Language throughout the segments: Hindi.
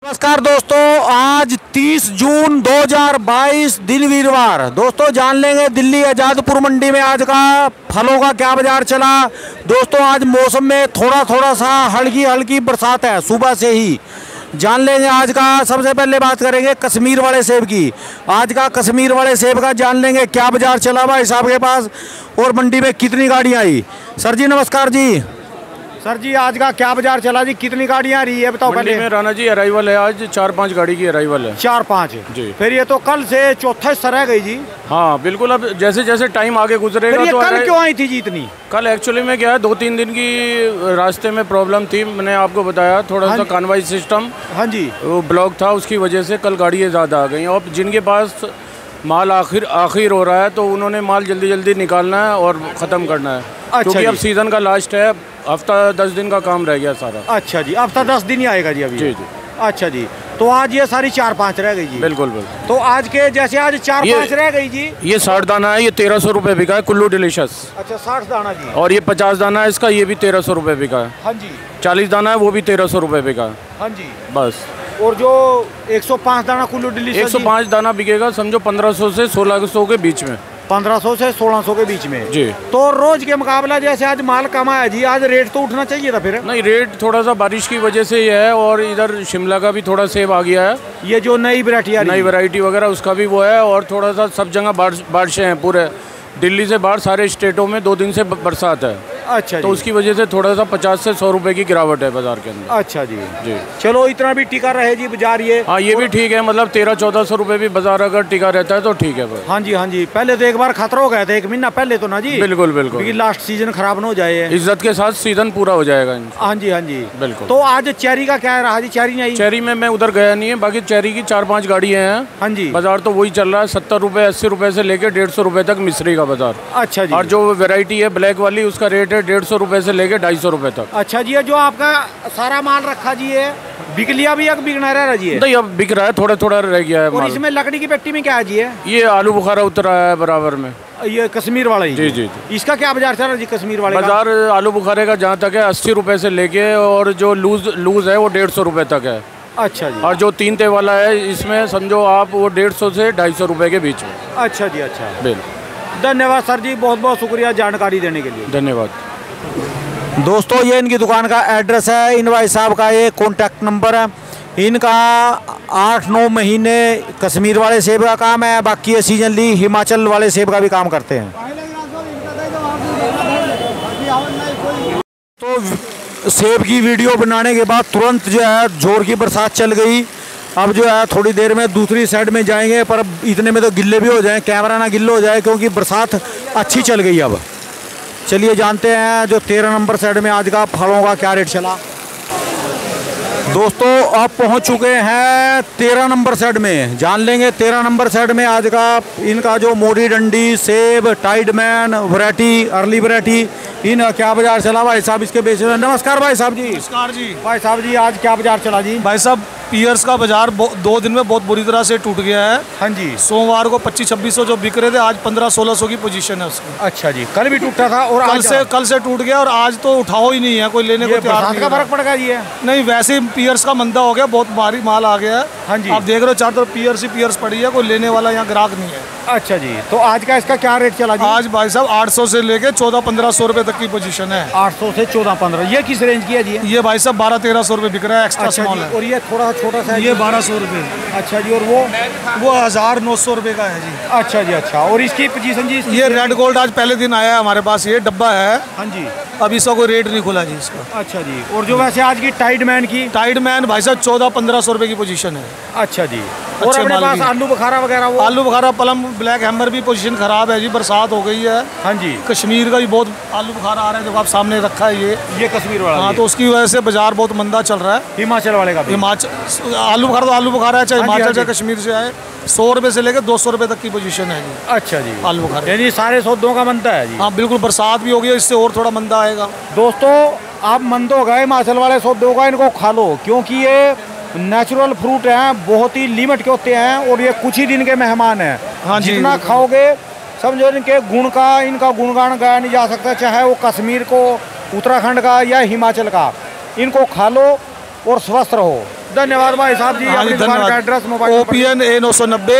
नमस्कार दोस्तों, आज 30 जून 2022 दिन वीरवार। दोस्तों जान लेंगे दिल्ली आज़ादपुर मंडी में आज का फलों का क्या बाजार चला। दोस्तों आज मौसम में थोड़ा सा हल्की बरसात है सुबह से ही। जान लेंगे आज का। सबसे पहले बात करेंगे कश्मीर वाले सेब की। आज का कश्मीर वाले सेब का जान लेंगे क्या बाजार चला भाई साहब के पास और मंडी में कितनी गाड़ियाँ आई। सर जी नमस्कार जी। सर जी आज का क्या बाजार चला जी, कितनी गाड़ियाँ आ रही है बताओ पहले। में राणा जी अराइवल है, आज 4-5 गाड़ी की अराइवल है। 4-5 जी। फिर ये तो कल से चौथा हिस्सा रह गई जी। हाँ बिल्कुल, अब जैसे जैसे टाइम आगे गुजरेगा ये तो कल क्यों आई थी जी इतनी? कल एक्चुअली में क्या है, 2-3 दिन की रास्ते में प्रॉब्लम थी। मैंने आपको बताया थोड़ा सा कन्वॉय सिस्टम हाँ जी वो ब्लॉक था, उसकी वजह से कल गाड़ियाँ ज़्यादा आ गई। और जिनके पास माल आखिर हो रहा है तो उन्होंने माल जल्दी निकालना है और ख़त्म करना है। अच्छा क्योंकि अब सीज़न का लास्ट है, हफ्ता 10 दिन का काम रह गया सारा। अच्छा जी, हफ्ता 10 दिन ही आएगा जी अभी। जी। अच्छा जी, तो आज ये सारी 4-5 रह गई जी। बिल्कुल। तो आज के जैसे आज 4-5 रह गई जी। ये 60 दाना है, ये 1300 रुपये बिका है कुल्लू डिलीशियस। अच्छा 60 दाना जी। और ये 50 दाना है इसका, ये भी 1300 रुपये बिका है। हाँ जी। 40 दाना है वो भी 1300 रुपये बिका है। हाँ जी बस। और जो 105 दाना कुल्लू डिलीशियस 105 दाना बिकेगा समझो 1500 से 1600 के बीच में। 1500 से 1600 के बीच में जी। तो रोज के मुकाबला जैसे आज माल कम आया जी, आज रेट तो उठना चाहिए था फिर। नहीं, रेट थोड़ा सा बारिश की वजह से ही है। और इधर शिमला का भी थोड़ा सेब आ गया है, ये जो नई वैरायटी वगैरह उसका भी वो है। और थोड़ा सा सब जगह बारिशें हैं, पूरे दिल्ली से बाहर सारे स्टेटों में 2 दिन से बरसात है। अच्छा तो उसकी वजह से थोड़ा सा 50 से 100 रुपए की गिरावट है बाजार के अंदर। अच्छा जी। जी चलो इतना भी टिका रहे जी बाजार ये। हाँ ये भी ठीक है, मतलब 1300-1400 रुपए भी बाजार अगर टिका रहता है तो ठीक है। हाँ जी। पहले तो एक बार खतरा हो गया था, 1 महीना पहले तो ना जी। बिल्कुल लास्ट सीजन खराब न हो जाए, इज्जत के साथ सीजन पूरा हो जाएगा। हाँ जी बिल्कुल। तो आज चेरी का क्या रहा जी? चेरी नहीं? चेरी में मैं उधर गया नहीं है, बाकी चेरी की 4-5 गाड़ियाँ हैं। हाँ जी। बाजार तो वही चल रहा है, 70 रुपए 80 रुपए से लेके 150 रुपए तक मिश्री का बाजार। अच्छा जी। और जो वेरायटी है ब्लैक वाली उसका रेट है 150 रुपए से लेके 250 रुपए तक। अच्छा जी, जो आपका सारा माल रखा जी है बिक लिया भी या बिकना रहा जी? नहीं अब बिक रहा है, थोड़ा रह गया है। और इसमें लकड़ी की पेटी में क्या है जी? ये आलू बुखारा उतर आया है बराबर में। ये कश्मीर वाला ही? जी। इसका क्या बाजार चल रहा है जी कश्मीर वाले बाजार? आलू बुखारे का जहाँ तक है 80 रुपए से लेके, और जो लूज है वो 150 रुपए तक है। अच्छा जी। और जो 3 ते वाला है इसमें समझो आप वो 150 से 250 रुपए के बीच में। अच्छा जी। अच्छा बिल्कुल। धन्यवाद सर जी, बहुत शुक्रिया जानकारी देने के लिए। धन्यवाद। दोस्तों ये इनकी दुकान का एड्रेस है, इन भाई साहब का ये कॉन्टैक्ट नंबर है। इनका 8-9 महीने कश्मीर वाले सेब का काम है, बाकी ये सीजनली हिमाचल वाले सेब का भी काम करते हैं। तो सेब की वीडियो बनाने के बाद तुरंत जो है जोर की बरसात चल गई। अब जो है थोड़ी देर में दूसरी साइड में जाएंगे, पर इतने में तो गिल्ले भी हो जाएं, कैमरा ना गिल्ले हो जाए क्योंकि बरसात अच्छी चल गई। अब चलिए जानते हैं जो 13 नंबर साइड में आज का फलों का क्या रेट चला। दोस्तों अब पहुंच चुके हैं 13 नंबर साइड में। जान लेंगे 13 नंबर साइड में आज का इनका जो मोरी डंडी सेब टाइडमैन वैरायटी अर्ली वैरायटी इनका क्या बाजार चला भाई साहब इसके बेच में। नमस्कार भाई साहब जी। नमस्कार जी। भाई साहब जी आज क्या बाजार चला जी? भाई साहब पियर्स का बाजार 2 दिन में बहुत बुरी तरह से टूट गया है। हाँ जी। सोमवार को 2500-2600 जो बिक रहे थे, आज 1500-1600 की पोजीशन है उसकी। अच्छा जी, कल भी टूटा था और कल से टूट गया और आज तो उठाओ ही नहीं है, कोई लेने को तैयार नहीं। का फर्क पड़ गया जी? नहीं वैसे पियर्स का मंदा हो गया, बहुत भारी माल आ गया है। हाँ जी। आप देख रहे हो चारों तरफ पियर्स पड़ी है, कोई लेने वाला यहाँ ग्राहक नहीं है। अच्छा जी, तो आज का इसका क्या रेट चला जी? आज भाई साहब 800 से लेके 1400-1500 रुपए तक की पोजीशन है। 800 से 1400-1500 ये किस रेंज की है जी? ये भाई साहब 1200-1300 रुपए बिक रहा है, एक्स्ट्रा स्मॉल है। और ये थोड़ा छोटा सा ये 1200 रुपए। अच्छा जी, और वो 1900 रुपए का है जी। अच्छा जी। अच्छा, और इसकी पोजीशन जी? ये रेड गोल्ड आज पहले दिन आया है हमारे पास, ये डब्बा है। हाँ जी। अभी इसका कोई रेट नहीं खुला जी इसका। अच्छा जी, और जो वैसे आज की टाइडमैन की? टाइडमैन भाई साहब 1400-1500 रुपए की पोजीशन है। अच्छा जी। और अपने पास आलू बुखारा वगैरह? वो आलू बुखारा पलम ब्लैक हैमर भी पोजीशन खराब है जी, बरसात हो गई है। हाँ जी। कश्मीर का भी बहुत आलू बुखारा आ रहा है, जो आप सामने रखा है ये कश्मीर वाला। हाँ, तो उसकी वजह से बाजार बहुत मंदा चल रहा है। हिमाचल वाले का? हिमाचल आलू बुखारा तो आलू बुखारा है, चाहे हिमाचल चाहे कश्मीर से आए। 100 रुपए से लेकर 200 रुपए तक की पोजीशन है जी। अच्छा जी। आलू बुखारा यानी सारे सौदों का मंदा है जी? हाँ बिल्कुल, बरसात भी हो गई, इससे और थोड़ा मंदा आएगा। दोस्तों आप मंद हो गए हिमाचल वाले सौदों का, इनको खा लो क्योंकि ये नेचुरल फ्रूट हैं, बहुत ही लिमिट के होते हैं और ये कुछ ही दिन के मेहमान हैं। हाँ जी। जितना खाओगे समझो इनके गुण का इनका गुणगान गाया नहीं जा सकता, चाहे वो कश्मीर को उत्तराखंड का या हिमाचल का। इनको खा लो और स्वस्थ रहो। धन्यवाद भाई साहब जी। हाँ जी, धन्यवाद। Address mobile OPN A990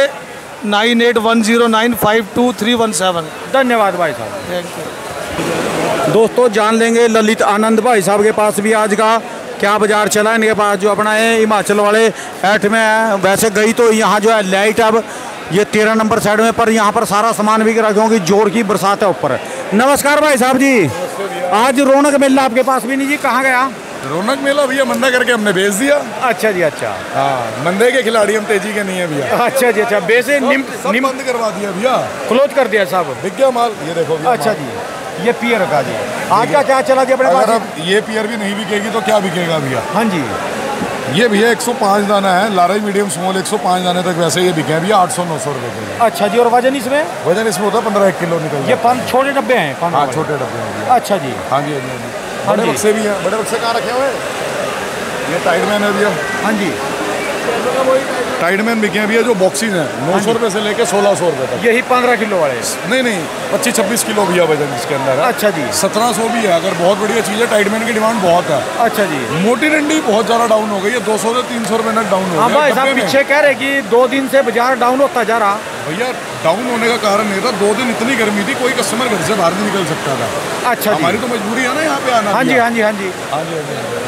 9810952317। धन्यवाद भाई साहब। दोस्तों जान लेंगे ललित आनंद भाई साहब के पास भी आज का क्या बाजार चला। इनके पास जो अपना है हिमाचल वाले ऐठ में है। वैसे गई तो यहाँ जो है लाइट अब ये 13 नंबर साइड में, पर यहाँ पर सारा सामान बिक रहा क्योंकि जोर की बरसात है ऊपर। नमस्कार भाई साहब जी। आज रौनक मेला आपके पास भी नहीं जी, कहाँ गया? रौनक मेला भैया मंदा करके हमने भेज दिया। अच्छा जी अच्छा। हाँ, मंदे के खिलाड़ी हम, तेजी के नहीं है भैया। अच्छा जी अच्छा। बेसे बंद करवा दिया भैया, क्लोज कर दिया साहब। बिक गया माल, ये देखो भैया। अच्छा जी, ये पियर का जी आज का क्या चला जी अपने अगर पास? अब ये पियर भी नहीं बिकेगी तो क्या बिकेगा भैया? हाँ जी, ये भैया 105 दाना है, लाराई मीडियम स्मॉल 105 दाने तक वैसे ये बिके हैं भैया 800-900 रुपए के। अच्छा जी। और वजन इसमें? वजन इसमें होता है 15-1 किलो निकल। ये 5 छोटे डब्बे हैं? हाँ छोटे डब्बे हैं। अच्छा जी। हाँ जी हाँ जी। बड़े बक्से भी हैं। बड़े बक्से कहाँ रखे हुए? ये टाइडमैन है भैया। हाँ जी। टाइडमैन बिके हैं भैया जो बॉक्सिंग है 900 रुपए से लेके 1600 रुपए तक। यही 15 किलो वाले? नहीं 25-26 किलो भैया वजन इसके अंदर है। अच्छा जी। 1700 भी है, अगर बहुत बढ़िया चीज़ है। टाइडमैन की डिमांड बहुत है। अच्छा जी। मोटी डंडी बहुत ज़्यादा डाउन हो गई है, 200 से 300 रुपए नट डाउन हो हाँ गया। भाई साहब पीछे कह रहे कि 2 दिन से बाजार डाउन होता जा रहा। भैया डाउन होने का कारण नहीं था, 2 दिन इतनी गर्मी थी कोई कस्टमर घर से बाहर नहीं निकल सकता था। अच्छा जी। हमारी तो मजबूरी है ना यहाँ पे आना। हाँ जी हाँ जी हाँ जी हाँ जी।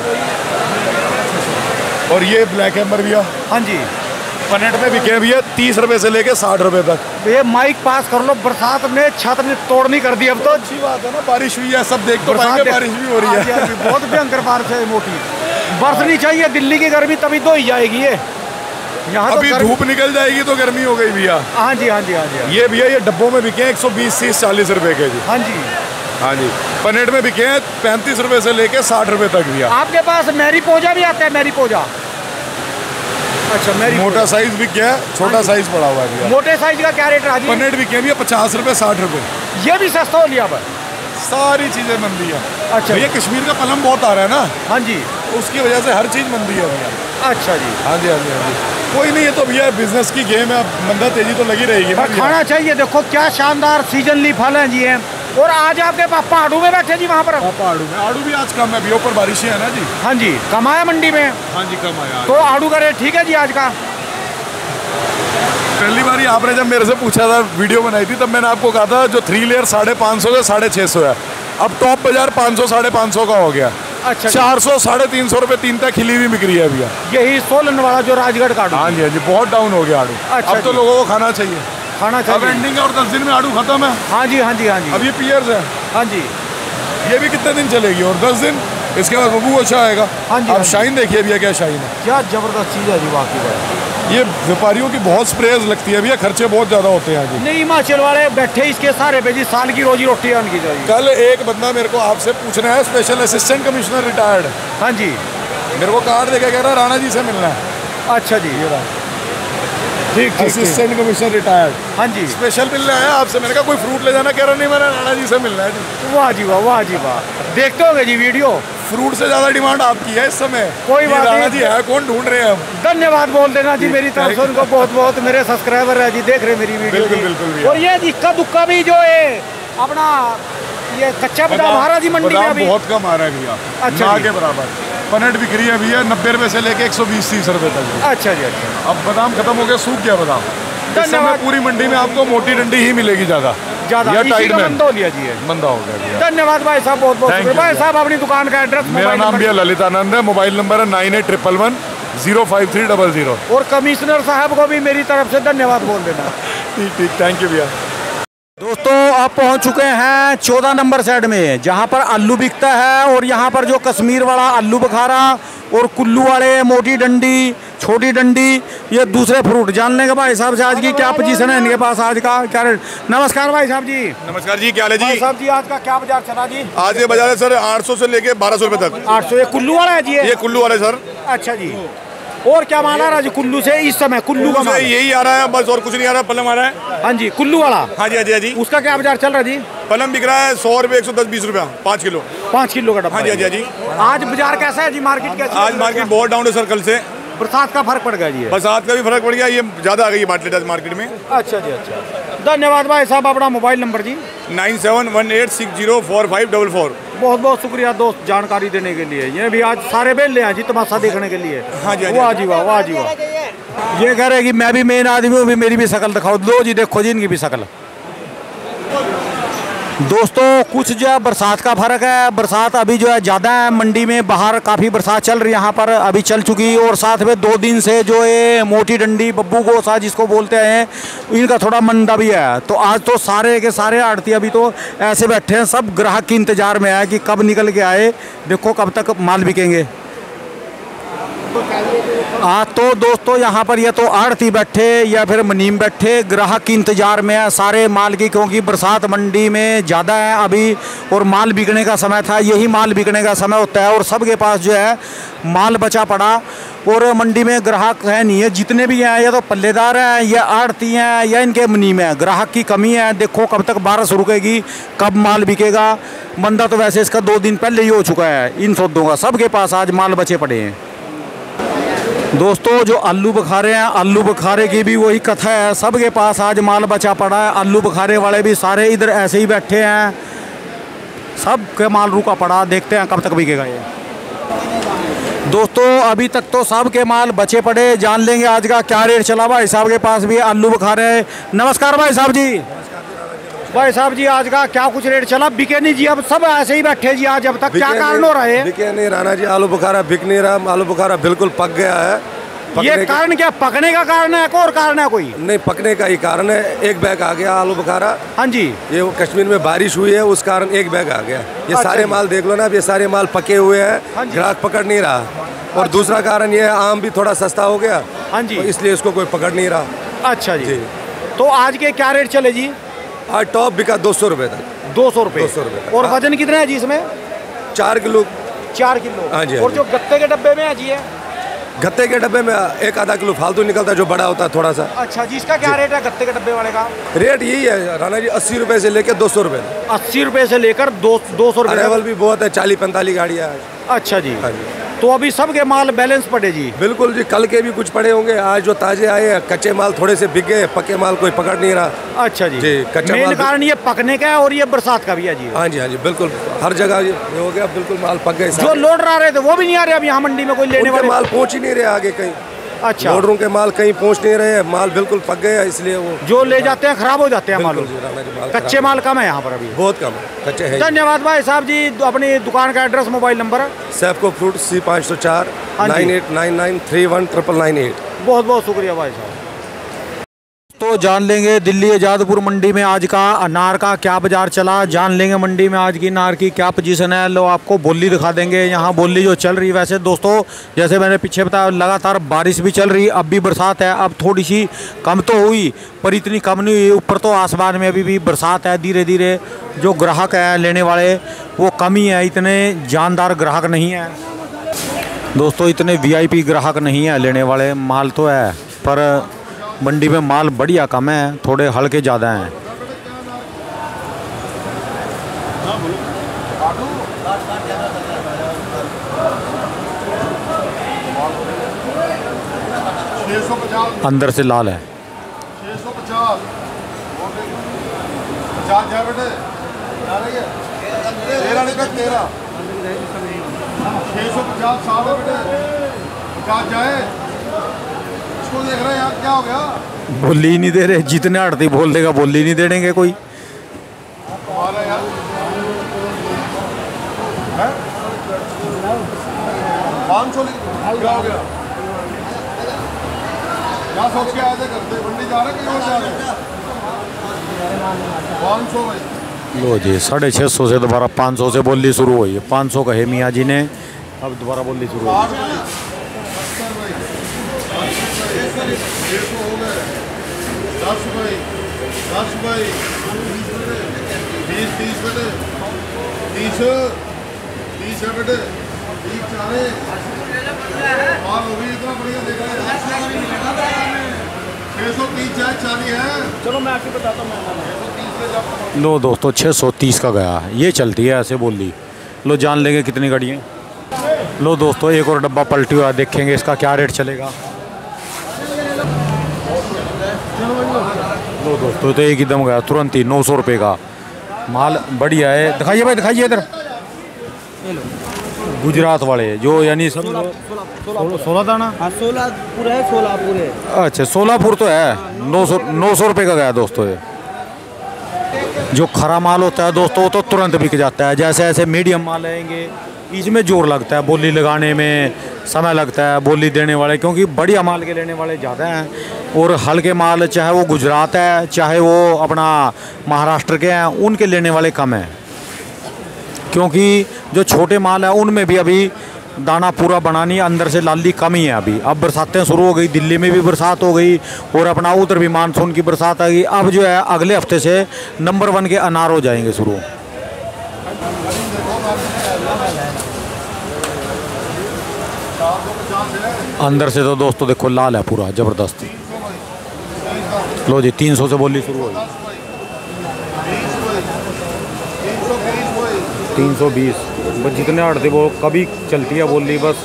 और ये ब्लैक एम्बर भैया। हाँ जी। पनेट में बिके भैया 30 रुपए से लेके 60 रुपए तक। ये माइक पास कर लो, बरसात ने छत ने तोड़नी कर दी अब तो। अच्छी बात है ना, बारिश हुई है, सब देख तो पाएंगे, बारिश भी हो रही है। बहुत भयंकर बारिश है, मोटी बरसनी चाहिए। दिल्ली की गर्मी तभी तो ही जाएगी ये। यहाँ अभी तो धूप निकल जाएगी तो गर्मी हो गई भैया। हाँ जी हाँ जी हाँ जी। ये भैया ये डब्बों में बिके 120-30-40 रुपए के जी। हाँ जी हाँ जी। पनेट में बिके 35 रुपए से लेके 60 रुपए तक भैया। आपके पास मैरी पोजा भी आता है? मैरी पोजा? अच्छा मैरी मोटा साइज भी क्या है, छोटा साइज पड़ा हुआ है भैया। मोटे साइज का क्या रेट रहा जी? पनेट भी क्या भैया 50 रुपए 60 रुपए। ये भी सस्ता हो लिया अब? सारी चीजें मंदी है। अच्छा भैया कश्मीर का पलम बहुत आ रहा है ना, हाँ जी, उसकी वजह से हर चीज मंदी है भैया। अच्छा जी। हाँ जी हाँ जी हाँ जी। कोई नहीं, ये तो भैया बिजनेस की गेम है, मंदा तेजी तो लगी रहेगी ना। खाना चाहिए। देखो क्या शानदार सीजनली फल हैं जी हैं। और आज आपके पापा आड़ू में बैठे जी वहाँ पर? आड़ू में, आड़ू भी आज कम है भैया, ऊपर बारिशें है ना जी। हाँ जी। कम आया मंडी में? हाँ जी कम आया। तो आड़ू का रेट ठीक है जी आज का? पहली बार आपने जब मेरे से पूछा था, वीडियो बनाई थी, तब मैंने आपको कहा था जो 3 लेयर 550 से 650 है। अब टॉप बाजार 500-550 का हो गया। अच्छा। 400-350 रुपए 3 तक खिली हुई बिक्री है भैया। यही सोलन वाला जो राजगढ़ का आड़ू? हाँ जी हाँ जी, बहुत डाउन हो गया आड़ू। अच्छा अब तो लोगों को खाना चाहिए। खाना अब चाहिए। एंडिंग है और 10 दिन में आड़ू खत्म है। हाँ जी हाँ जी हाँ जी। अब ये पियर्स है। हाँ जी। ये भी कितने दिन चलेगी? और 10 दिन, इसके बाद बबू अच्छा आएगा। हाँ जी। अब शाइन देखिए भैया, क्या शाइन है, क्या जबरदस्त चीज़ है जी वाकई में। ये व्यापारियों की बहुत स्प्रेज लगती है भैया, खर्चे बहुत ज्यादा होते हैं जी। नहीं हिमाचल वाले बैठे इसके सारे पे जी, साल की रोजी रोटी है उनकी चाहिए। कल एक बंदा मेरे को आपसे पूछना है, स्पेशल असिस्टेंट कमिश्नर रिटायर्ड, हाँ जी। मेरे को कार्ड देके कह रहा है राणा जी से मिलना है। अच्छा जी। ये रहा ठीक ठीक। असिस्टेंट कमिश्नर रिटायर्ड, हाँ जी। स्पेशल मिलना है आपसे। मैंने कहा कोई फ्रूट ले जाना, कह रहा नहीं, मैंने राणा जी से मिलना है जी। वाह जी वाह, वाह जी वाह। देखते होंगे जी वीडियो? फ्रूट से ज्यादा डिमांड आपकी है इस समय। कोई बात राणा नहीं। जी है कौन ढूंढ रहे हैं हम। धन्यवाद बोल देना जी मेरी तरफ से उनको। बहुत बहुत मेरे सब्सक्राइबर है जी, देख रहे मेरी वीडियो। बिल्कुल बिल्कुल भैया। और ये इक्का दुक्का भी जो है अपना ये कच्चा बादाम आ रहा जी मंडी में अभी? बहुत कम आ रहा है भैया। अच्छा ना जी। के बराबर पनेट बिक्री है भैया 90 रुपए से लेके 120-30 रुपए तक। अच्छा जी अच्छा। अब बादाम खत्म हो गया, सूख गया बादाम। धन्यवाद। पूरी मंडी में आपको मोटी डंडी ही मिलेगी ज्यादा ज्यादा। या इसी टाइट का में मंदा हो लिया जी है। मंदा हो गया भैया। धन्यवाद भाई साहब, बहुत बहुत Thank शुक्रिया। you, भाई भैया। साहब अपनी दुकान का एड्रेस? मेरा नाम भैया ललितानंद है, मोबाइल नंबर है 9811053000। और कमिश्नर साहब को भी मेरी तरफ से धन्यवाद बोल देना। ठीक ठीक, थैंक यू भैया। दोस्तों आप पहुंच चुके हैं 14 नंबर साइड में, जहां पर आलू बिकता है। और यहां पर जो कश्मीर वाला आलू बुखारा और कुल्लू वाले मोटी डंडी, छोटी डंडी, ये दूसरे फ्रूट जानने के भाई साहब से आज की क्या पोजीशन है इनके पास, आज का क्या रेट। नमस्कार भाई साहब जी। नमस्कार जी, क्या हाल है भाई जी? साहब जी आज का क्या बाजार चला जी? आज ये बाजार है सर 800 से लेके 1200 रुपए तक। 800। ये कुल्लू वाला है जी? ये कुल्लू वाला है सर। अच्छा जी। और क्या माल आ रहा जी कुल्लू से इस समय? कुल्लू का माल यही आ रहा है बस, और कुछ नहीं आ रहा। पलम आ रहा है। हाँ जी, कुल्लू वाला। हाँ जी हाँ जी हाँ जी। उसका क्या बाजार चल रहा है जी? पलम बिक रहा है 100 रुपए, 110-20 रुपया 5 किलो। 5 किलो का डब्बा? हाँ जी हाँ जी हाँ जी। आज बाजार कैसा है जी? मार्केट कैसी है? आज मार्केट बहुत डाउन है सर, कल से बरसात का फर्क पड़ गया जी? बरसात का भी फर्क पड़ गया, ये ज्यादा आ गई मार्केट आज मार्केट में। अच्छा जी अच्छा। धन्यवाद भाई साहब। अपना मोबाइल नंबर जी? 9718604544। बहुत बहुत शुक्रिया दोस्त जानकारी देने के लिए। ये भी आज सारे बेले हैं जी तमाशा देखने के लिए। हाँ जी, वाह जी वाह, वाह जी वाह। ये कह रहे कि मैं भी मेन आदमी हूँ, भी मेरी भी शक्ल दिखाओ। लो जी देखो जी इनकी भी शक्ल। दोस्तों कुछ जो है बरसात का फ़र्क है। बरसात अभी जो है ज़्यादा है मंडी में, बाहर काफ़ी बरसात चल रही है, यहाँ पर अभी चल चुकी। और साथ में 2 दिन से जो है मोटी डंडी बब्बू गोसा जिसको बोलते हैं, इनका थोड़ा मंदा भी है। तो आज तो सारे के सारे आड़ती अभी तो ऐसे बैठे हैं, सब ग्राहक के इंतज़ार में है कि कब निकल के आए, देखो कब तक माल बिकेंगे। आज तो दोस्तों यहाँ पर या तो आड़ती बैठे या फिर मुनीम बैठे, ग्राहक के इंतज़ार में है सारे माल की, क्योंकि बरसात मंडी में ज़्यादा है अभी और माल बिकने का समय था, यही माल बिकने का समय होता है। और सबके पास जो है माल बचा पड़ा और मंडी में ग्राहक है नहीं है। जितने भी हैं या तो पल्लेदार हैं या आड़ती हैं या इनके मुनीम हैं, ग्राहक की कमी है। देखो कब तक बारिश रुकेगी, कब माल बिकेगा। मंदा तो वैसे इसका 2 दिन पहले ही हो चुका है इन सौदों का, सबके पास आज माल बचे पड़े हैं। दोस्तों जो आलू बुखारे हैं, आलू बुखारे की भी वही कथा है, सबके पास आज माल बचा पड़ा है। आलू बुखारे वाले भी सारे इधर ऐसे ही बैठे हैं, सब के माल रुका पड़ा, देखते हैं कब तक बिकेगा ये। दोस्तों अभी तक तो सब के माल बचे पड़े, जान लेंगे आज का क्या रेट चला। भाई साहब के पास भी आलू बुखारे। नमस्कार भाई साहब जी। भाई साहब जी आज का क्या कुछ रेट चला? बिके नहीं जी, अब सब ऐसे ही बैठे जी आज अब तक, क्या कारण हो रहा है? बिके नहीं राणा जी, आलू बुखारा बिक नहीं रहा, आलू बुखारा बिल्कुल पक गया है। ये कारण क्या, पकने का कारण है और कारण है कोई? नहीं, पकने का ही कारण है। एक बैग आ गया आलू बुखारा। हाँ जी, ये कश्मीर में बारिश हुई है उस कारण एक बैग आ गया। ये अच्छा सारे माल देख लो ना, ये सारे माल पके हुए हैं, हाँ जी। ग्राहक पकड़ नहीं रहा। और दूसरा कारण ये है आम भी थोड़ा सस्ता हो गया, हाँ जी, तो इसलिए इसको कोई पकड़ नहीं रहा। अच्छा जी। तो आज के क्या रेट चले जी? आज टॉप बिका 200 रुपये तक। 200 रुपये। 200 रुपये। और वजन कितना है जी इसमें? 4 किलो। 4 किलो। हाँ जी। और जो गत्ते के डब्बे में है जी है? गत्ते के डब्बे में 1-आधा किलो फालतू निकलता है, जो बड़ा होता है थोड़ा सा। अच्छा जी, इसका क्या रेट है गत्ते के डब्बे वाले का? रेट यही है राणा जी, 80 रुपये से लेकर 200 रुपये। 80 रुपये से लेकर 200 रुपये। अरेवल भी बहुत है, 40-45 गाड़ियाँ हैं। अच्छा जी। हाँ जी। तो अभी सबके माल बैलेंस पड़े जी? बिल्कुल जी, कल के भी कुछ पड़े होंगे, आज जो ताजे आए हैं, कच्चे माल थोड़े से बिक गए, पक्के माल कोई पकड़ नहीं रहा। अच्छा जी, कच्चा मेन माल कारण ये पकने का है और ये बरसात का भी है जी। हाँ जी, हाँ जी, बिल्कुल हर जगह ये हो गया, बिल्कुल माल पक गए। जो लोड रहे थे वो भी नहीं आ रहे अब यहाँ मंडी में, कोई लेने वाले माल पहुँच ही नहीं रहे आगे कहीं। अच्छा, लोडरों के माल कहीं पहुँच नहीं रहे, माल बिल्कुल पक गए, इसलिए वो जो ले जाते हैं खराब हो जाते हैं माल। माल कच्चे माल कम है यहाँ पर अभी, बहुत कम है, कच्चे है। धन्यवाद भाई साहब जी। अपनी दुकान का address, mobile number? Saifco fruit, C504 9899319998। बहुत बहुत शुक्रिया भाई साहब। तो जान लेंगे दिल्ली आज़ादपुर मंडी में आज का अनार का क्या बाजार चला, जान लेंगे मंडी में आज की अनार की क्या पोजीशन है। लो आपको बोली दिखा देंगे, यहाँ बोली जो चल रही। वैसे दोस्तों जैसे मैंने पीछे बताया, लगातार बारिश भी चल रही, अब भी बरसात है। अब थोड़ी सी कम तो हुई पर इतनी कम नहीं हुई, ऊपर तो आसमान में अभी भी बरसात है। धीरे धीरे जो ग्राहक है लेने वाले वो कम ही है, इतने जानदार ग्राहक नहीं है दोस्तों, इतने VIP ग्राहक नहीं है लेने वाले। माल तो है पर मंडी में माल बढ़िया कम है, थोड़े हल्के ज़्यादा हैं। अंदर से लाल है। 650 जाए, इसको देख रहे हैं यार, क्या हो गया? बोली ही नहीं दे रहे, जितने आड़ती बोल देगा बोली नहीं दे देंगे कोई। 500 क्या हो गया? क्या सोच के आए थे? करते मंडी जा रहे कहीं और जा रहे? 500 भाई। लो जी 650 से दोबारा 500 से बोली शुरू हुई है। 500 कहे मियाँ जी ने, अब दोबारा बोली शुरू हुई। 10 भाई 20 बेटे 30 है बेटे, 30 चारे माल हो गई, इतना बढ़िया देख रहे हैं। 630 चाहे 40 है। चलो मैं आपको बताता हूँ। 630 लो दोस्तों 630 का गया, ये चलती है ऐसे बोली। लो जान लेंगे कितनी गाड़ियाँ। लो दोस्तों एक और डब्बा पलटी हुआ, देखेंगे इसका क्या रेट चलेगा। लो दोस्तों तो एक ही दम गया तुरंत ही 900 रुपये का माल, बढ़िया है। दिखाइए भाई, दिखाइए इधर, गुजरात वाले जो यानी 16 दाना। हाँ 16 पूरा है, 16 पूरे। अच्छा 16 तो है, 900 रुपये का गया दोस्तों। ये जो खरा माल होता है दोस्तों वो तो तुरंत बिक जाता है। जैसे ऐसे मीडियम माल आएंगे इसमें जोर लगता है, बोली लगाने में समय लगता है बोली देने वाले, क्योंकि बढ़िया माल के लेने वाले ज़्यादा हैं। और हल्के माल चाहे वो गुजरात है चाहे वो अपना महाराष्ट्र के हैं उनके लेने वाले कम हैं, क्योंकि जो छोटे माल है उनमें भी अभी दाना पूरा बनानी अंदर से लाली कम ही है अभी। अब बरसातें शुरू हो गई, दिल्ली में भी बरसात हो गई और अपना उधर भी मानसून की बरसात आ गई। अब जो है अगले हफ्ते से नंबर 1 के अनार हो जाएंगे शुरू। अंदर से तो दोस्तों देखो लाल है पूरा ज़बरदस्त। लो जी 300 से बोली शुरू हो गई। 320 बस जितने आड़ते वो कभी चलती है बोली बस।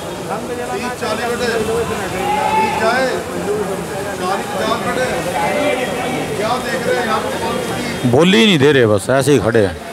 बोली नहीं दे रहे बस ऐसे ही खड़े हैं।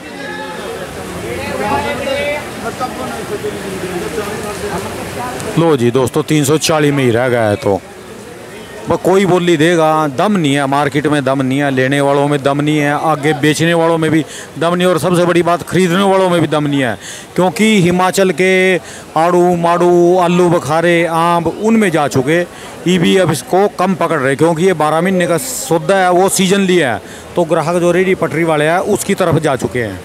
लो जी दोस्तों 340 में ही रह गया है तो वह कोई बोली देगा। दम नहीं है मार्केट में, दम नहीं है लेने वालों में, दम नहीं है आगे बेचने वालों में भी दम नहीं, और सबसे बड़ी बात खरीदने वालों में भी दम नहीं है, क्योंकि हिमाचल के आड़ू माड़ू आलू बुखारे आम उनमें जा चुके। ये भी अब इसको कम पकड़ रहे क्योंकि ये 12 महीने का सौदा है, वो सीजन लिया है, तो ग्राहक जो रेडी पटरी वाले हैं उसकी तरफ जा चुके हैं।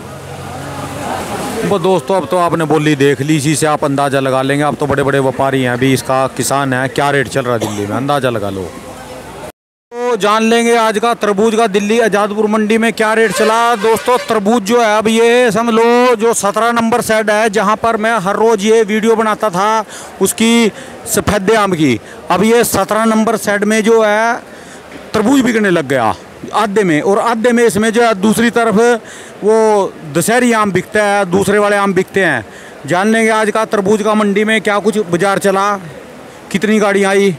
वो दोस्तों अब तो आपने बोली देख ली, इसी से आप अंदाज़ा लगा लेंगे। अब तो बड़े बड़े व्यापारी हैं अभी, इसका किसान है, क्या रेट चल रहा है दिल्ली में अंदाज़ा लगा लो। तो जान लेंगे आज का तरबूज का दिल्ली आज़ादपुर मंडी में क्या रेट चला। दोस्तों तरबूज जो है अब ये समझ लो जो 17 नंबर सेट है जहाँ पर मैं हर रोज़ ये वीडियो बनाता था उसकी सफ़ेदे आम की, अब ये 17 नंबर सेट में जो है तरबूज बिकने लग गया आधे में, और आधे में इसमें जो है दूसरी तरफ वो दशहरी आम बिकता है, दूसरे वाले आम बिकते हैं। जान लेंगे आज का तरबूज का मंडी में क्या कुछ बाजार चला, कितनी गाड़ियाँ आई।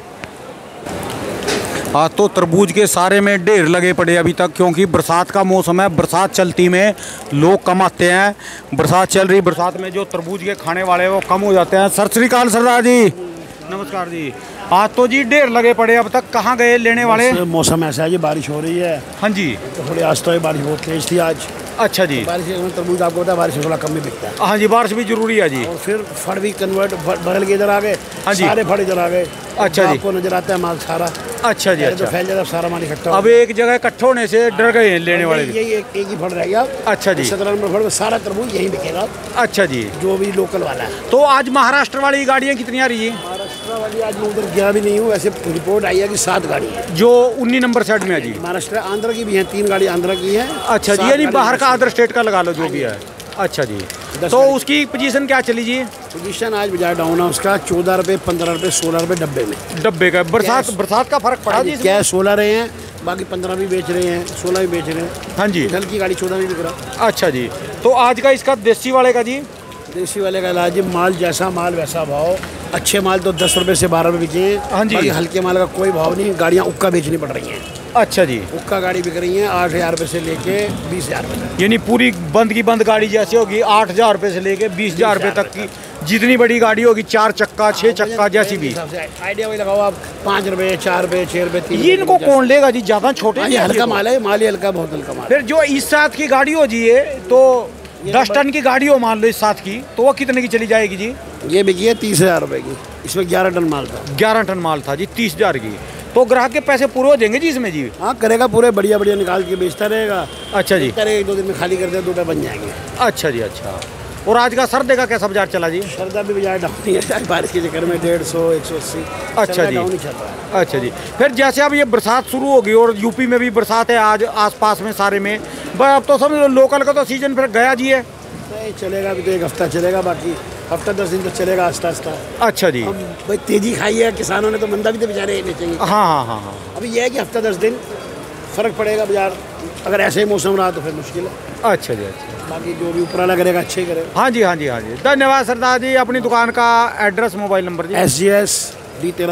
आज तो तरबूज के सारे में ढेर लगे पड़े अभी तक, क्योंकि बरसात का मौसम है, बरसात चलती में लोग कम आते हैं। बरसात चल रही, बरसात में जो तरबूज के खाने वाले हैं वो कम हो जाते हैं। सत श्री अकाल सरदार जी, नमस्कार जी। आज तो जी ढेर लगे पड़े, अब तक कहाँ गए लेने वाले। मौसम ऐसा है जी, बारिश हो रही है। हाँ जी तो थोड़ी आज तो बारिश बहुत तेज थी आज। अच्छा जी। बारिश तरबूज आपको पता है बारिश थोड़ा कम भी बिकता है। हाँ जी बारिश भी जरूरी है जी। और फिर फड़ भी कन्वर्ट बदल के इधर आ गए। हाँ जी। सारे फड़ इधर आ गए। अच्छा जी। आपको नजर आता है माल सारा। अच्छा जी। अच्छा तो फैल जाता सारा माल इकट्ठा। अब एक जगह इकट्ठा होने से डर गए हैं लेने वाले। यही एक ही फड़ रह गया। अच्छा जी। 17 नंबर फड़ में सारा तरबूज यहीं बिकेगा। अच्छा जी। जो भी लोकल वाला है। तो आज महाराष्ट्र वाली गाड़ियाँ कितनी आ रही है। महाराष्ट्र वाली आज मैं उधर गया भी नहीं हूँ, वैसे रिपोर्ट आई है कि 7 गाड़ी है जो 19 नंबर सेट में है जी। महाराष्ट्र आंध्र की भी है, 3 गाड़ी आंध्र की है। अच्छा जी, यानी बाहर का अदर स्टेट का लगा लो जो भी है। अच्छा जी। तो उसकी पोजीशन क्या चली जी। पोजीशन आज बाजार डाउन है उसका 14 रुपये 15 रुपये 16 रुपये डब्बे में। डब्बे का बरसात का फर्क पड़ा जी। क्या 16 रहे हैं, बाकी 15 भी बेच रहे हैं, 16 भी बेच रहे हैं। हाँ जी। हल्की गाड़ी 14 भी बिक रहा। अच्छा जी। तो आज का इसका देसी वाले का जी। देसी वाले का इलाज माल जैसा माल वैसा भाव। अच्छे माल तो 10 रुपये से 12 रुपये बिके हैं। हाँ जी। हल्के माल का कोई भाव नहीं, गाड़ियाँ उक्का बेचनी पड़ रही हैं। अच्छा जी। उक्का गाड़ी बिक रही है 8,000 रुपये से लेके 20,000 रुपये तक। यानी पूरी बंद की बंद गाड़ी जैसी होगी 8,000 रुपये से लेके 20,000 रुपये तक की, जितनी बड़ी गाड़ी होगी 4 चक्का 6 चक्का जैसी भी। आइडिया वही लगाओ आप 5 रुपये 4 रुपये 6 रुपये 3। ये इनको कौन लेगा जी, ज्यादा छोटे। ये हल्का माल है, माल ही हल्का, बहुत हल्का माल। फिर जो इस साथ की गाड़ी हो जी ये तो 10 टन की गाड़ी हो मान लो इस साथ की, तो वो कितने की चली जाएगी जी। ये बिकी है 30,000 रुपये की, इसमें 11 टन माल था। 11 टन माल था जी 30,000 की, तो ग्राहक के पैसे पूरे हो जाएंगे जी इसमें जी। हाँ करेगा, पूरे बढ़िया बढ़िया निकाल के बेचता रहेगा। अच्छा जी। करेगा 1-2 दिन में खाली कर दे, 2 बन जाएंगे। अच्छा जी। अच्छा। और आज का सर्दे का कैसा बाजार चला जी। सर्दा भी बाजार डाउन ही है, बारिश के चक्कर में 150 180। अच्छा जी। डाउन ही चल रहा है। अच्छा जी। फिर जैसे अब ये बरसात शुरू होगी और यूपी में भी बरसात है आज आसपास में सारे में, बस अब तो समझ लो लोकल का तो सीजन फिर गया जी है। नहीं चलेगा, अभी तो 1 हफ्ता चलेगा, बाकी हफ्ता 10 दिन तो चलेगा आस्ता आस्ता। अच्छा जी। भाई तेजी खाई है किसानों ने, तो मंदा भी तो बेचारे बेचेंगे। हाँ हाँ हाँ हाँ। अभी यह है कि हफ्ता 10 दिन फर्क पड़ेगा बाजार, अगर ऐसे ही मौसम रहा तो फिर मुश्किल है। अच्छा जी। अच्छा। बाकी जो भी ऊपर वाला करेगा अच्छे करेगा। हाँ जी हाँ जी हाँ जी। धन्यवाद सरदार जी। अपनी दुकान का एड्रेस मोबाइल नंबर जी। SGS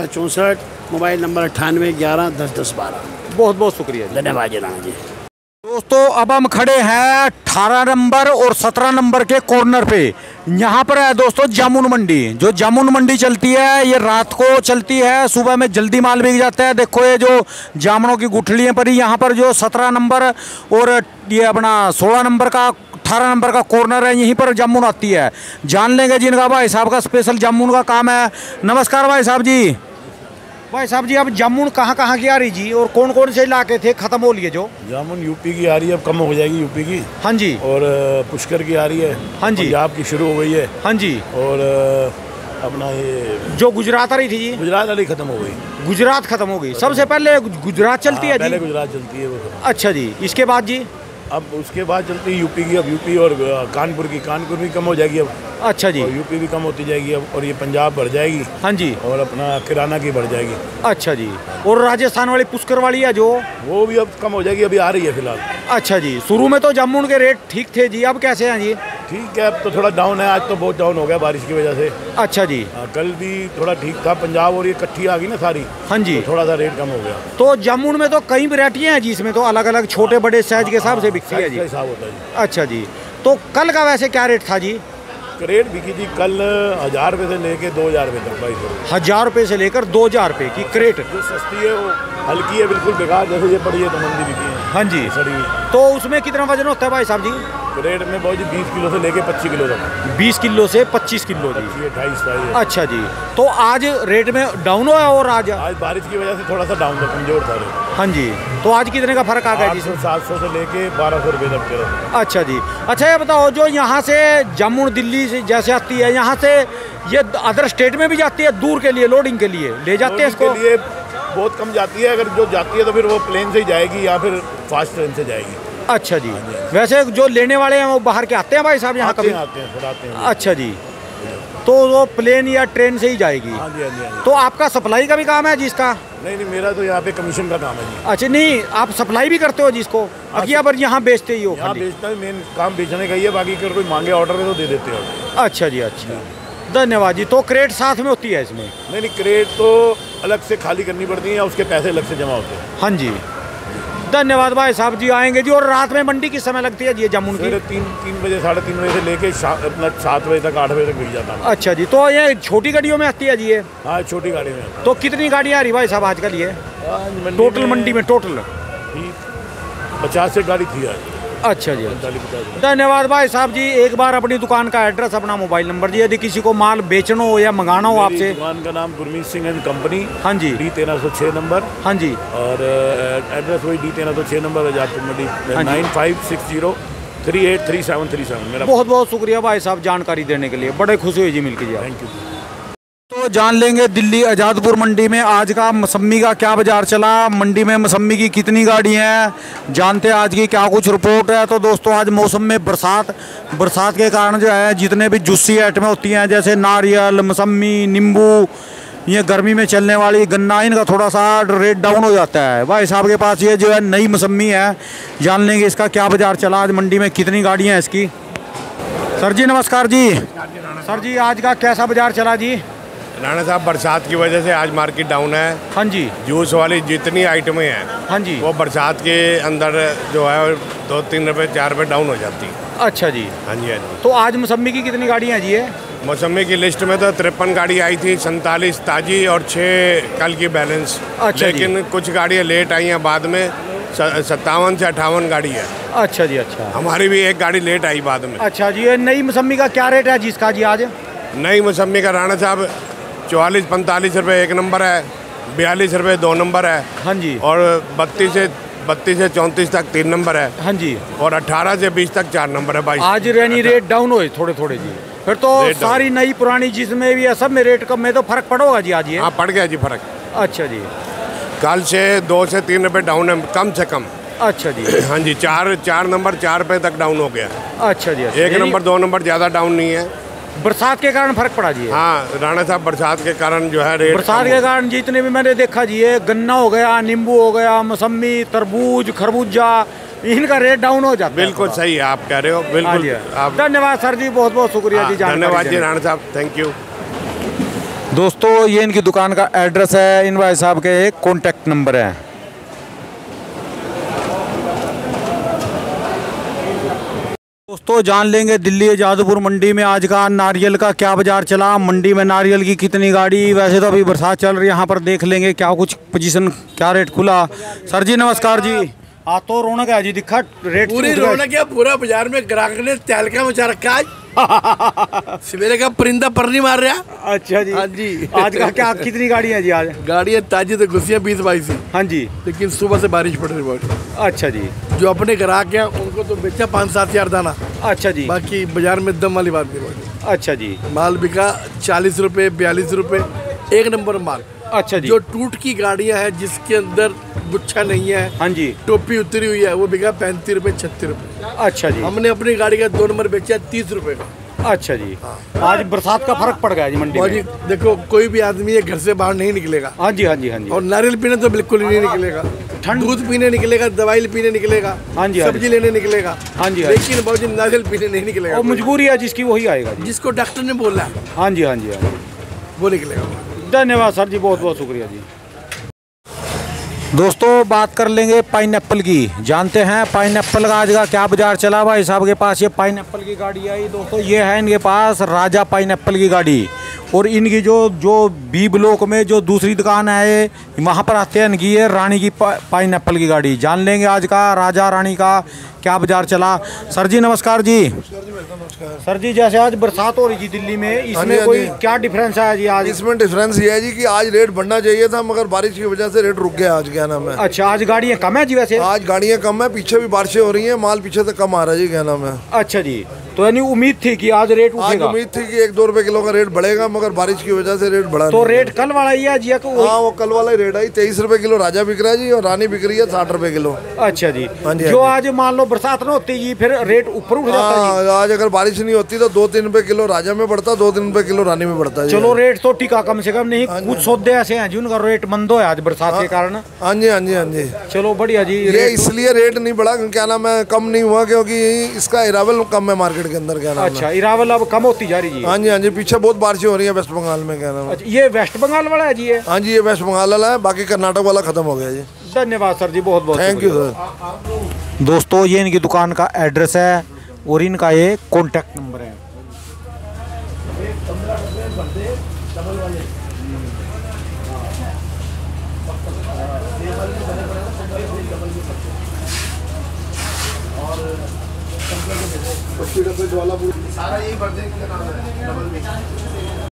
D1364, mobile number 98 11 10 10 12। बहुत बहुत शुक्रिया जी। धन्यवाद जी राणा जी। दोस्तों अब हम खड़े हैं 18 नंबर और 17 नंबर के कॉर्नर पे। यहाँ पर है दोस्तों जामुन मंडी। जो जामुन मंडी चलती है ये रात को चलती है, सुबह में जल्दी माल बिक जाता है। देखो ये जो जामुनों की गुठलियाँ पड़ी यहाँ पर, जो 17 नंबर और ये अपना 16 नंबर का 18 नंबर का कॉर्नर है, यहीं पर जामुन आती है। जान लेंगे जिनका भाई साहब का स्पेशल जामुन का काम है। नमस्कार भाई साहब जी। भाई साहब जी अब जामुन कहाँ की आ रही जी, और कौन कौन से इलाके थे खत्म हो लिए? जो जामुन यूपी की आ रही है, अब कम हो जाएगी यूपी की। हाँ जी। और पुष्कर की आ रही है। हाँ जी। पंजाब की शुरू हो गई है। हाँ जी। और अपना ये जो गुजरात आ रही थी जी, गुजरात वाली खत्म हो गई। गुजरात खत्म हो गई। सबसे पहले गुजरात चलती है जी? पहले गुजरात चलती है वो। अच्छा जी। इसके बाद जी? अब उसके बाद चलती है यूपी की। अब यूपी और कानपुर की, कानपुर भी कम हो जाएगी अब। अच्छा जी। और यूपी भी कम होती जाएगी अब, और ये पंजाब बढ़ जाएगी। हाँ जी। और अपना किराना की बढ़ जाएगी। अच्छा जी। और राजस्थान वाली पुष्कर वाली है जो, वो भी अब कम हो जाएगी, अभी आ रही है फिलहाल। अच्छा जी। शुरू में तो जामुन के रेट ठीक थे जी, अब कैसे हैं जी? ठीक है, अब तो थोड़ा डाउन है। आज तो बहुत डाउन हो गया बारिश की वजह से। अच्छा जी। कल भी थोड़ा ठीक था पंजाब, और ये इकट्ठी आ गई ना सारी। हाँ जी। तो थोड़ा सा रेट कम हो गया। तो जामुन में तो कई वैरायटियाँ हैं जी, इसमें तो अलग अलग छोटे बड़े साइज के हिसाब से बिकती है जी। हिसाब होता है जी। अच्छा जी। तो कल का वैसे क्या रेट था जी? रेट बिकी थी कल 1000 रुपये से लेके 2000 रुपये तक। 1000 रुपये से लेकर 2000 रुपये की क्रेट। जो सस्ती है वो हल्की है, बिल्कुल बेकार, जैसे ये पड़ी है तो मंदी बिकी है। हाँ जी। सड़ी हुई। तो उसमें कितना वजन होता है भाई साहब जी? रेट में बहुत जी 20 किलो से लेके 25 किलो तक। 20 किलो से 25 किलो जी। 28 अच्छा जी। तो आज रेट में डाउन हुआ, और आज बारिश की वजह से थोड़ा सा डाउन था, कमजोर था रेट। हाँ जी। तो आज कितने का फर्क आ गया जी? 700 से लेके 1200 रुपये तक के। अच्छा जी। अच्छा ये बताओ, जो यहाँ से जामुन दिल्ली से जैसे आती है, यहाँ से ये अदर स्टेट में भी जाती है दूर के लिए, लोडिंग के लिए ले जाते हैं इसको? लिए बहुत कम जाती है, अगर जो जाती है तो फिर वो प्लेन से ही जाएगी या फिर फास्ट ट्रेन से जाएगी। अच्छा जी। वैसे जो लेने वाले हैं वो बाहर के आते हैं भाई साहब यहाँ कभी? आते हैं। अच्छा जी। तो वो प्लेन या ट्रेन से ही जाएगी? हाँ जी, हाँ जी, हाँ जी। तो आपका सप्लाई का भी काम है जिसका? नहीं, मेरा तो यहाँ पे कमीशन का काम है जी। अच्छा नहीं, आप सप्लाई भी करते हो जिसको? अकिया पर यहाँ बेचते ही हो? यहाँ बेचता है, मेन काम बेचने का ही है, बाकी अगर कोई मांगे ऑर्डर में तो दे देते हो। अच्छा जी। अच्छा, धन्यवाद जी। तो क्रेट साथ में होती है इसमें? नहीं, क्रेट तो अलग से खाली करनी पड़ती है या उसके पैसे अलग से जमा होते हैं। हाँ जी। धन्यवाद भाई साहब जी, आएंगे जी। और रात में मंडी किस समय लगती है जी जामुन की? 3 बजे 3:30 बजे से लेके अपना 7 बजे तक 8 बजे तक मिल जाता है। अच्छा जी। तो ये छोटी गाड़ियों में आती है जी ये? हाँ, छोटी गाड़ी में। तो कितनी गाड़ियाँ आ रही भाई साहब आजकल ये टोटल मंडी में? टोटल 50 से गाड़ी थी आज। अच्छा जी। धन्यवाद भाई साहब जी। एक बार अपनी दुकान का एड्रेस, अपना मोबाइल नंबर जी, यदि किसी को माल बेचना हो या मंगाना हो आपसे। दुकान का नाम गुरमीत सिंह एंड कंपनी। हाँ जी। D 1306 number. हाँ जी। और एड्रेस वही D 1306 नंबर, आजादपुर मंडी। 9560383737 मेरा। बहुत बहुत शुक्रिया भाई साहब जानकारी देने के लिए, बड़े खुशी हुई जी मिलकर जी। Thank you. तो जान लेंगे दिल्ली आज़ादपुर मंडी में आज का मौसम्मी का क्या बाजार चला, मंडी में मौसम्मी की कितनी गाड़ी हैं, जानते हैं आज की क्या कुछ रिपोर्ट है। तो दोस्तों आज मौसम में बरसात के कारण जो है जितने भी जूसी आइटमें होती हैं, जैसे नारियल, मौसम्मी, नींबू, ये गर्मी में चलने वाली गन्ना, इनका थोड़ा सा रेट डाउन हो जाता है। भाई साहब के पास ये जो है नई मौसम्मी है, जान लेंगे इसका क्या बाजार चला, आज मंडी में कितनी गाड़ियाँ हैं इसकी। सर जी नमस्कार जी। सर जी आज का कैसा बाजार चला जी? राणा साहब बरसात की वजह से आज मार्केट डाउन है। हाँ जी। जूस वाली जितनी आइटमें हैं, हाँ जी, वो बरसात के अंदर जो है 2-3 रुपये 4 रुपये डाउन हो जाती है। अच्छा जी। हाँ जी, हाँ जी। तो आज मौसम्मी की कितनी गाड़ियाँ हैं जी? ये मौसमी की लिस्ट में तो 53 गाड़ी आई थी, 47 ताजी और 6 कल की बैलेंस। अच्छा लेकिन कुछ गाड़ियाँ लेट आई हैं, बाद में 57 से 58 गाड़ी है। अच्छा जी। अच्छा, हमारी भी एक गाड़ी लेट आई बाद में। अच्छा जी। ये नई मौसम्मी का क्या रेट है जिसका जी आज? नई मौसमी का राणा साहब 44-45 रुपये 1 नंबर है, 42 रुपये 2 नंबर है। हाँ जी। और 32 से 34 तक 3 नंबर है। हाँ जी। और 18 से 20 तक 4 नंबर है। भाई आज यानी रेट डाउन हुए थोड़े थोड़े जी? फिर तो सारी नई पुरानी जिसमें भी है सब में रेट कम में तो फर्क पड़ोगा जी आज ये? हाँ, पड़ गया जी फर्क। अच्छा जी। कल से 2 से 3 रुपये डाउन है, कम से कम। अच्छा जी। हाँ जी, 4 नंबर 4 रुपये तक डाउन हो गया। अच्छा जी। 1 नंबर 2 नंबर ज़्यादा डाउन नहीं है। बरसात के कारण फर्क पड़ा जी? हाँ राणा साहब, बरसात के कारण जो है रेट, बरसात के कारण जितने भी मैंने देखा जी, ये गन्ना हो गया, नींबू हो गया, मौसम्मी, तरबूज, खरबूजा, इनका रेट डाउन हो जाता है। बिल्कुल सही है, आप कह रहे हो, बिल्कुल। आप धन्यवाद सर जी, बहुत बहुत शुक्रिया जी। धन्यवाद जी राणा साहब, थैंक यू। दोस्तों ये इनकी दुकान का एड्रेस है, इन भाई साहब के एक कॉन्टैक्ट नंबर है। दोस्तों जान लेंगे दिल्ली आजादपुर मंडी में आज का नारियल का क्या बाजार चला, मंडी में नारियल की कितनी गाड़ी। वैसे तो अभी बरसात चल रही है, यहाँ पर देख लेंगे क्या कुछ पोजीशन, क्या रेट खुला। सर जी नमस्कार जी। आज तो रौनक है जी, दिखा रेट पूरी रौनक है, पूरा बाजार में ग्राहक ने तहलका मचा रखा है। सवेरे का परिंदा पर नहीं मार रहा। अच्छा जी। हाँ जी। आज का क्या कितनी गाड़ी है जी? आज गाड़ियाँ ताजी तो घुसियाँ 20-22। हाँ जी। लेकिन सुबह से बारिश पड़ रही है। अच्छा जी। जो अपने ग्राहक हैं उनको तो बेचा 5-7 हज़ार दाना। अच्छा जी। बाकी बाजार में दम वाली बात नहीं। अच्छा जी। माल बिका 40 रुपये 42 रुपये, एक नंबर माल। अच्छा जी। जो टूट की गाड़ियाँ हैं जिसके अंदर गुच्छा नहीं है, हाँ जी, टोपी उतरी हुई है, वो बिका 35 रुपये 36 रुपये। अच्छा जी। हमने अपनी गाड़ी का 2 नंबर बेचा 30 रुपये का। अच्छा जी। आज बरसात का फर्क पड़ गया जी मंडी में। देखो कोई भी आदमी है घर से बाहर नहीं निकलेगा। हाँ जी, हाँ जी, हाँ जी। और नारियल पीने तो बिल्कुल ही नहीं निकलेगा। दूध पीने निकलेगा, दवाई पीने निकलेगा, हाँ जी, सब्जी लेने निकलेगा, हाँ जी, लेकिन बाबूजी नारियल पीने नहीं निकलेगा। और मजबूरी है जिसकी वही आएगा, जिसको डॉक्टर ने बोला। हाँ जी, हाँ जी, वो निकलेगा। धन्यवाद सर जी, बहुत बहुत शुक्रिया जी। दोस्तों बात कर लेंगे पाइनएप्पल की। जानते हैं पाइनएप्पल का आज का क्या बाजार चला। भाई साहब के पास ये पाइनएप्पल की गाड़ी आई दोस्तों, ये है इनके पास राजा पाइनएप्पल की गाड़ी। और इनकी जो बी ब्लॉक में जो दूसरी दुकान है वहाँ पर आते हैं इनकी ये रानी की पाइनएप्पल की गाड़ी। जान लेंगे आज का राजा रानी का क्या बाजार चला। सर जी नमस्कार जी। सर जी जैसे आज बरसात हो रही थी दिल्ली में, इसमें कोई क्या डिफरेंस है जी आज? इसमें डिफरेंस ये है जी कि आज रेट बढ़ना चाहिए था मगर बारिश की वजह से रेट रुक गया। आज क्या नाम है? अच्छा आज गाड़ियाँ कम है जी? वैसे आज गाड़ियाँ कम है, पीछे भी बारिशें हो रही हैं, माल पीछे से कम आ रहा है जी। क्या नाम है? अच्छा जी। तो यानी उम्मीद थी कि आज रेट उठेगा? आज उम्मीद थी कि 1-2 रुपए किलो का रेट बढ़ेगा मगर बारिश की वजह से रेट बढ़ा। तो रेट कल वाला ही है जी? हाँ वो कल वाला ही रेट है। 23 रुपए किलो राजा बिक रहा है जी और रानी बिक रही है 60 रुपए किलो। अच्छा जी। जो आज मान लो बरसात न होती जी फिर रेट ऊपर उठ जाता है। आज अगर बारिश नहीं होती तो 2-3 रुपए किलो राजा में बढ़ता, 2-3 रुपए किलो रानी में बढ़ता है। चलो रेट तो टिका कम से कम। नहीं कुछ सौदे ऐसे हैं जिनका रेट मंद हो आज बरसात के कारण। हाँ जी, हाँ जी, हाँ जी। चलो बढ़िया जी। ये इसलिए रेट नहीं बढ़ा, क्या नाम है, कम नहीं हुआ क्योंकि इसका इरावल कम है मार्केट के अंदर। क्या नाम है? अच्छा इरावल अब कम होती जा रही है। हाँ जी, हाँ जी। पीछे बहुत बारिशें हो रही है वेस्ट बंगाल में। क्या नाम है? ये वेस्ट बंगाल वाला है जी? हाँ जी ये वेस्ट बंगाल वाला है, बाकी कर्नाटक वाला खत्म हो गया जी। धन्यवाद सर जी, बहुत बहुत थैंक यू सर। दोस्तों ये इनकी दुकान का एड्रेस है और इनका ये कॉन्टैक्ट नंबर है। सारा यही भर देंगे।